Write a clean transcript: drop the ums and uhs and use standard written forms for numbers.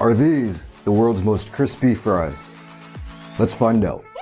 Are these the world's most crispy fries? Let's find out.